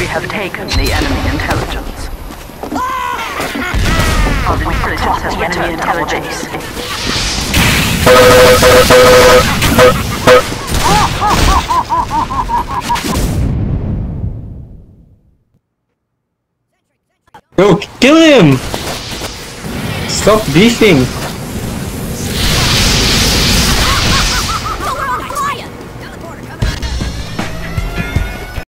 have taken the enemy intelligence. Our intelligence has returned to our base. Go kill him! Stop beefing!